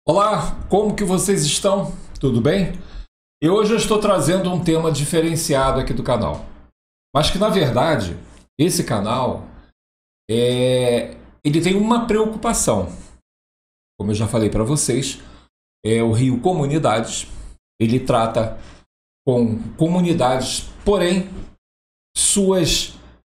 Olá, como que vocês estão? Tudo bem? E hoje eu estou trazendo um tema diferenciado aqui do canal. Mas que na verdade, esse canal ele tem uma preocupação. Como eu já falei para vocês, é o Rio Comunidades. Ele trata com comunidades, porém suas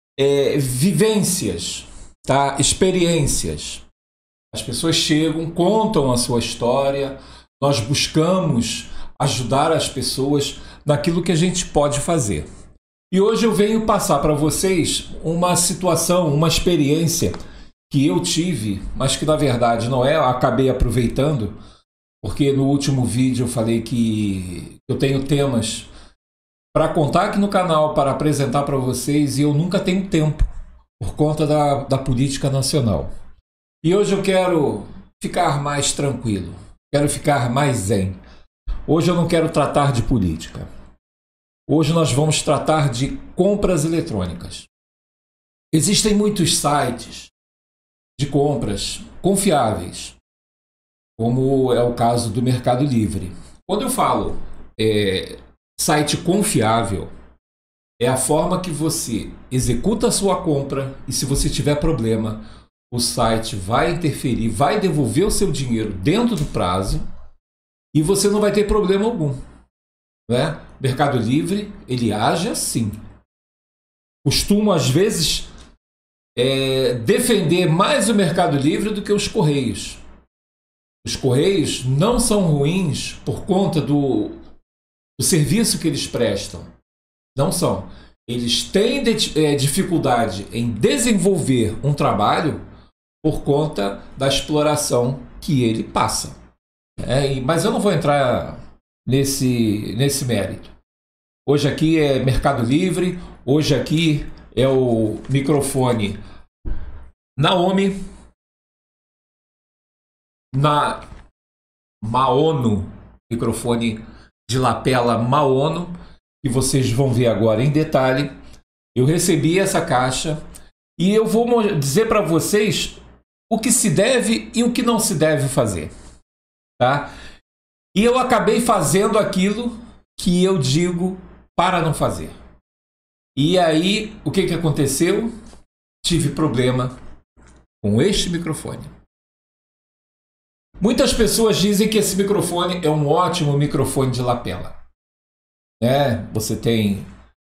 vivências, tá? Experiências. As pessoas chegam, contam a sua história, nós buscamos ajudar as pessoas naquilo que a gente pode fazer. E hoje eu venho passar para vocês uma situação, uma experiência que eu tive, mas que na verdade não é, eu acabei aproveitando, porque no último vídeo eu falei que eu tenho temas para contar aqui no canal, para apresentar para vocês, e eu nunca tenho tempo por conta da política nacional. E hoje eu quero ficar mais tranquilo, quero ficar mais zen. Hoje eu não quero tratar de política. Hoje nós vamos tratar de compras eletrônicas. Existem muitos sites de compras confiáveis, como é o caso do Mercado Livre. Quando eu falo site confiável, é a forma que você executa a sua compra e se você tiver problema, o site vai interferir, vai devolver o seu dinheiro dentro do prazo e você não vai ter problema algum. Né? Mercado Livre, ele age assim. Costumo, às vezes, defender mais o Mercado Livre do que os Correios. Os Correios não são ruins por conta do serviço que eles prestam. Não são. Eles têm dificuldade em desenvolver um trabalho por conta da exploração que ele passa. Mas eu não vou entrar nesse mérito. Hoje aqui é Mercado Livre, hoje aqui é o microfone Naomi, na Maono, microfone de lapela Maono, que vocês vão ver agora em detalhe. Eu recebi essa caixa e eu vou dizer para vocês o que se deve e o que não se deve fazer, tá? E eu acabei fazendo aquilo que eu digo para não fazer. E aí, o que aconteceu? Tive problema com este microfone. Muitas pessoas dizem que esse microfone é um ótimo microfone de lapela. Você tem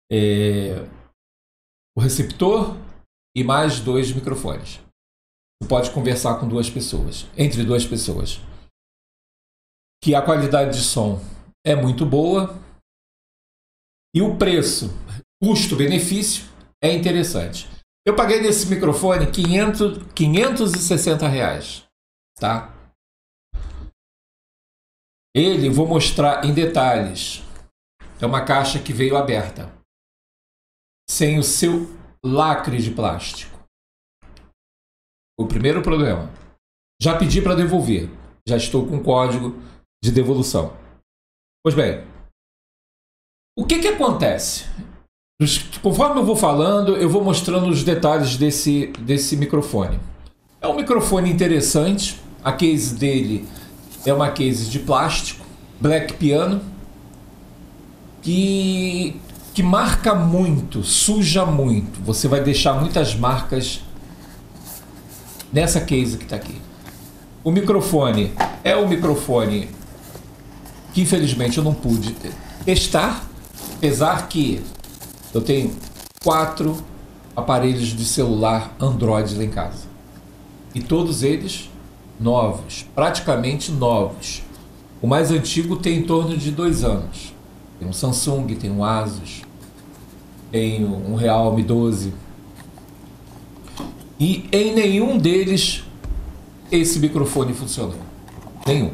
o receptor e mais 2 microfones. Você pode conversar com 2 pessoas, entre 2 pessoas. Que a qualidade de som é muito boa e o preço, custo-benefício, é interessante. Eu paguei nesse microfone R$560, tá? Ele, vou mostrar em detalhes. É uma caixa que veio aberta, sem o seu lacre de plástico. O primeiro problema. Já pedi para devolver. Já estou com código de devolução. Pois bem, o que acontece? Conforme eu vou falando, eu vou mostrando os detalhes desse microfone. É um microfone interessante. A case dele é uma case de plástico, Black Piano, que marca muito, suja muito. Você vai deixar muitas marcas nessa case que está aqui. O microfone é um microfone que infelizmente eu não pude testar, apesar que eu tenho 4 aparelhos de celular Android lá em casa. E todos eles novos, praticamente novos. O mais antigo tem em torno de 2 anos. Tem um Samsung, tem um Asus, tem um Realme 12. E em nenhum deles esse microfone funcionou. Nenhum.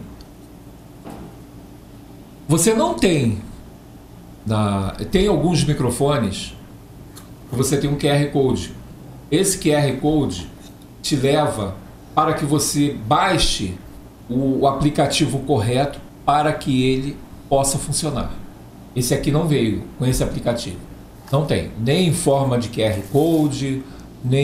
Você não tem... Tem alguns microfones que você tem um QR Code. Esse QR Code te leva para que você baixe o aplicativo correto para que ele possa funcionar. Esse aqui não veio com esse aplicativo. Não tem. Nem em forma de QR Code,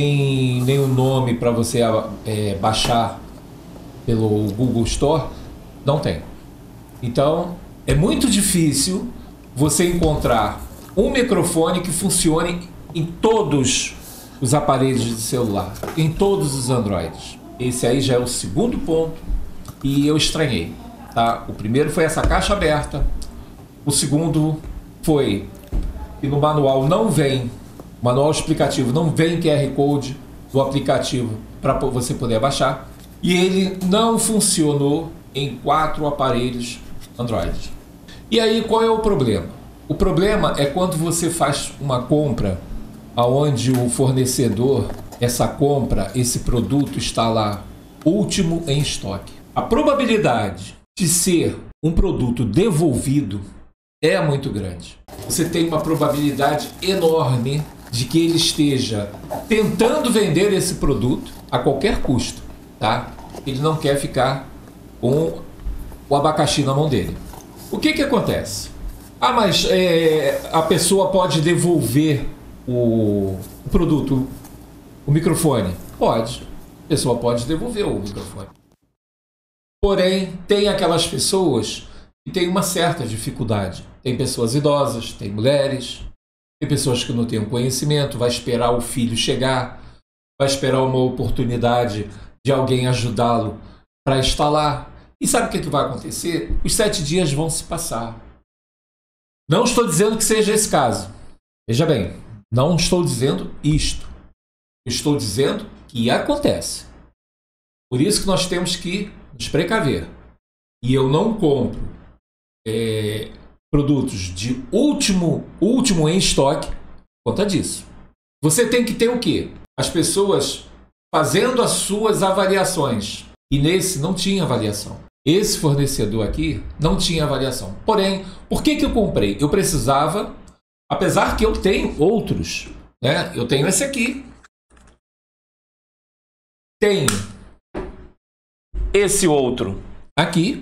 nem o nome para você baixar pelo Google Store. Não tem. Então, é muito difícil você encontrar um microfone que funcione em todos os aparelhos de celular, em todos os Androids. Esse aí já é o segundo ponto e eu estranhei. Tá? O primeiro foi essa caixa aberta. O segundo foi que no manual não vem, manual explicativo, não vem QR Code do aplicativo para você poder baixar. E ele não funcionou em 4 aparelhos Android. E aí qual é o problema? O problema é quando você faz uma compra aonde o fornecedor, essa compra, esse produto está lá último em estoque. A probabilidade de ser um produto devolvido é muito grande. Você tem uma probabilidade enorme de que ele esteja tentando vender esse produto a qualquer custo, tá? Ele não quer ficar com o abacaxi na mão dele. O que acontece? Ah, mas a pessoa pode devolver o produto, o microfone? Pode. A pessoa pode devolver o microfone. Porém, tem aquelas pessoas que têm uma certa dificuldade. Tem pessoas idosas, tem mulheres, tem pessoas que não têm um conhecimento, vai esperar o filho chegar, vai esperar uma oportunidade de alguém ajudá-lo para instalar. E sabe o que vai acontecer? Os 7 dias vão se passar. Não estou dizendo que seja esse caso. Veja bem, não estou dizendo isto. Estou dizendo que acontece. Por isso que nós temos que nos precaver. E eu não compro produtos de último em estoque por conta disso. Você tem que ter o quê? As pessoas fazendo as suas avaliações. E nesse não tinha avaliação. Esse fornecedor aqui não tinha avaliação. Porém, por que eu comprei? Eu precisava, apesar que eu tenho outros, né? Eu tenho esse aqui. Tenho esse outro aqui.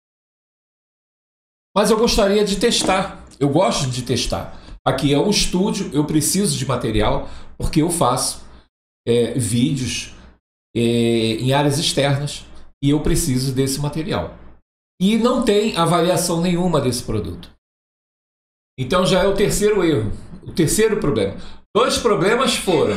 Mas eu gostaria de testar. Eu gosto de testar. Aqui é um estúdio, eu preciso de material, porque eu faço vídeos em áreas externas e eu preciso desse material. E não tem avaliação nenhuma desse produto. Então já é o terceiro erro, o terceiro problema. Dois problemas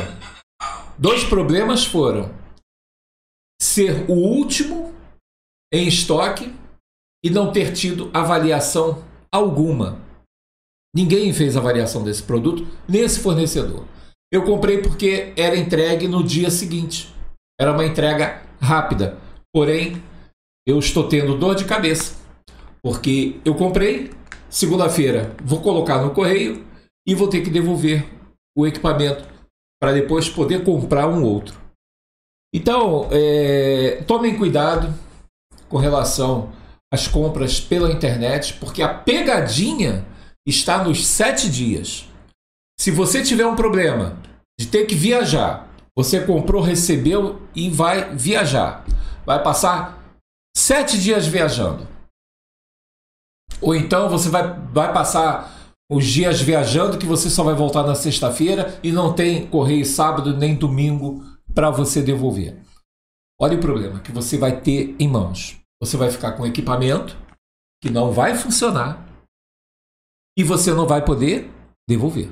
foram ser o último em estoque e não ter tido avaliação alguma. Ninguém fez avaliação desse produto, nesse fornecedor. Eu comprei porque era entregue no dia seguinte. Era uma entrega rápida. Porém, eu estou tendo dor de cabeça. Porque eu comprei, segunda-feira vou colocar no correio e vou ter que devolver o equipamento para depois poder comprar um outro. Então, tomem cuidado com relação às compras pela internet, porque a pegadinha está nos 7 dias. Se você tiver um problema de ter que viajar, você comprou, recebeu e vai viajar. Vai passar 7 dias viajando. Ou então você vai passar os dias viajando que você só vai voltar na sexta-feira e não tem correio sábado nem domingo para você devolver. Olha o problema que você vai ter em mãos. Você vai ficar com equipamento que não vai funcionar e você não vai poder devolver.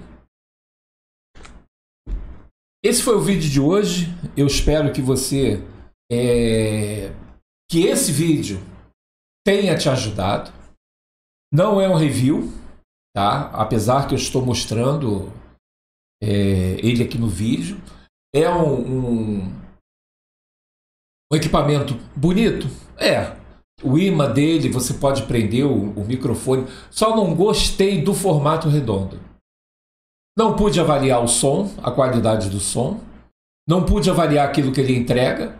Esse foi o vídeo de hoje. Eu espero que você que esse vídeo tenha te ajudado. Não é um review, tá? Apesar que eu estou mostrando ele aqui no vídeo. É um equipamento bonito? O imã dele, você pode prender o microfone. Só não gostei do formato redondo. Não pude avaliar o som, a qualidade do som. Não pude avaliar aquilo que ele entrega.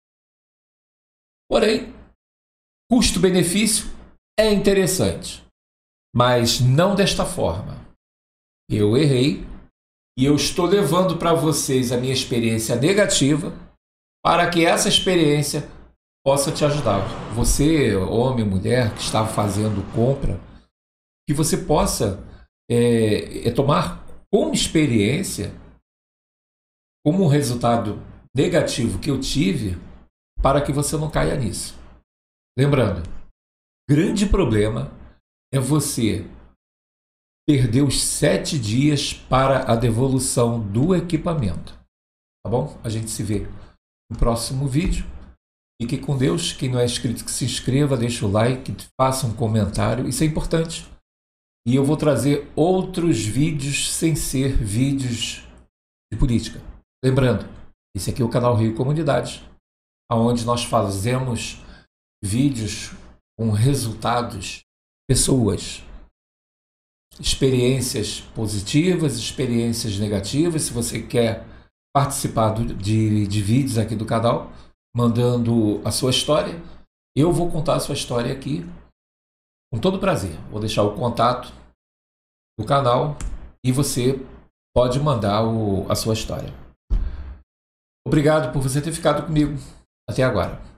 Porém, custo-benefício é interessante. Mas não desta forma. Eu errei e eu estou levando para vocês a minha experiência negativa para que essa experiência possa te ajudar. Você, homem, mulher, que está fazendo compra, que você possa tomar como experiência, como um resultado negativo que eu tive, para que você não caia nisso. Lembrando, grande problema é você perder os 7 dias para a devolução do equipamento. Tá bom? A gente se vê no próximo vídeo. Fique com Deus. Quem não é inscrito, que se inscreva, deixe o like, faça um comentário. Isso é importante. E eu vou trazer outros vídeos sem ser vídeos de política. Lembrando, esse aqui é o canal Rio Comunidades, onde nós fazemos vídeos com resultados, pessoas, experiências positivas, experiências negativas. Se você quer participar de vídeos aqui do canal, mandando a sua história, eu vou contar a sua história aqui com todo prazer. Vou deixar o contato do canal e você pode mandar a sua história. Obrigado por você ter ficado comigo até agora.